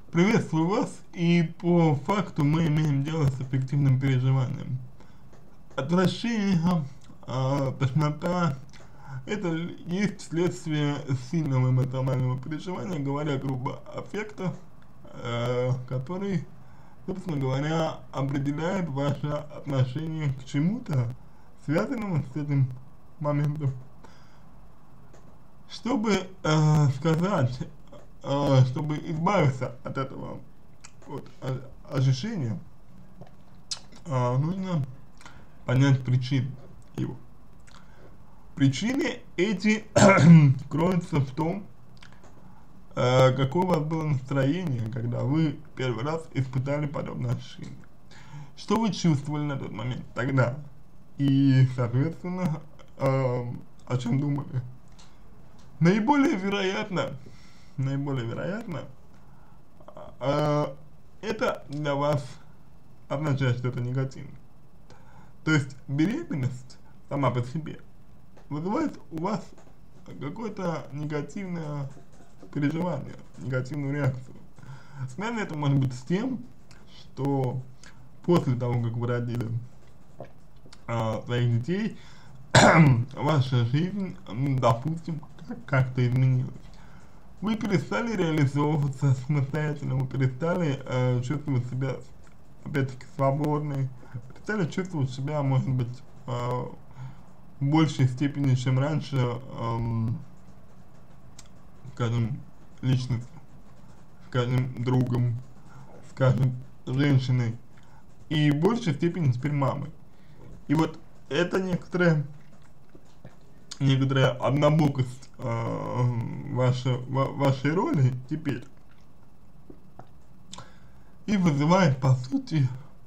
Приветствую вас, и по факту мы имеем дело с эффективным переживанием. Отвращение, тошнота — это есть следствие сильного эмоционального переживания, говоря грубо, аффекта, который, собственно говоря, определяет ваше отношение к чему-то, связанному с этим моментом. Чтобы сказать, чтобы избавиться от этого ощущения, нужно понять причины его. Причины эти кроются в том, какое у вас было настроение, когда вы первый раз испытали подобное ощущение. Что вы чувствовали на тот момент тогда? И, соответственно, о чем думали? Наиболее вероятно, это для вас означает что-то негативное. То есть беременность сама по себе вызывает у вас какое-то негативное переживание, негативную реакцию. Связано это может быть с тем, что после того, как вы родили своих детей, ваша жизнь, допустим, как-то изменилась. Вы перестали реализовываться самостоятельно, вы перестали чувствовать себя, опять-таки, свободной, перестали чувствовать себя, может быть, в большей степени, чем раньше, скажем, личностью, скажем, другом, скажем, женщиной, и в большей степени теперь мамой. И вот это некоторая однобокость вашей роли теперь и вызывает, по сути,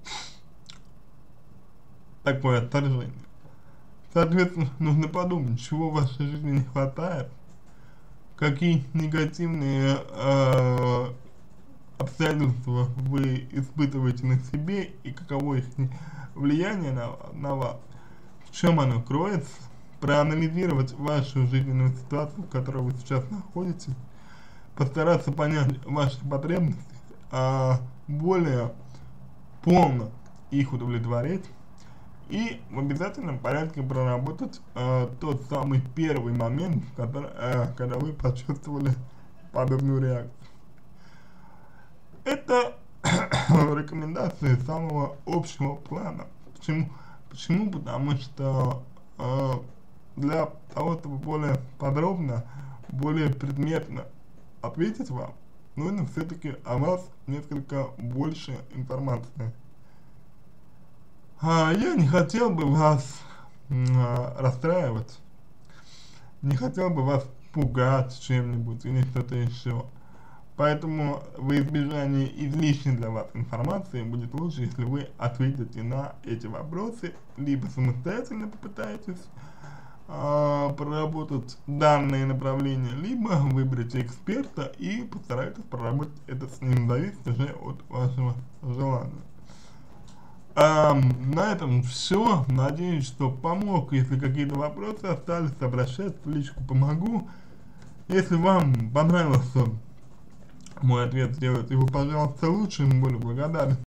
такое отторжение. Соответственно, нужно подумать, чего в вашей жизни не хватает, какие негативные обстоятельства вы испытываете на себе и каково их влияние на вас, в чем оно кроется, проанализировать вашу жизненную ситуацию, в которой вы сейчас находитесь, постараться понять ваши потребности, более полно их удовлетворить и в обязательном порядке проработать тот самый первый момент, когда вы почувствовали подобную реакцию. Это рекомендации самого общего плана. Почему? Потому что для того, чтобы более подробно, более предметно ответить вам, нужно все-таки о вас несколько больше информации. Я не хотел бы вас расстраивать, не хотел бы вас пугать чем-нибудь или что-то еще. Поэтому во избежание излишней для вас информации будет лучше, если вы ответите на эти вопросы, либо самостоятельно попытаетесь проработать данные направления, либо выберите эксперта и постарайтесь проработать это с ним, зависит уже от вашего желания. На этом все. Надеюсь, что помог. Если какие-то вопросы остались, обращайтесь в личку, помогу. Если вам понравился мой ответ, сделайте его, пожалуйста, лучше, буду благодарен.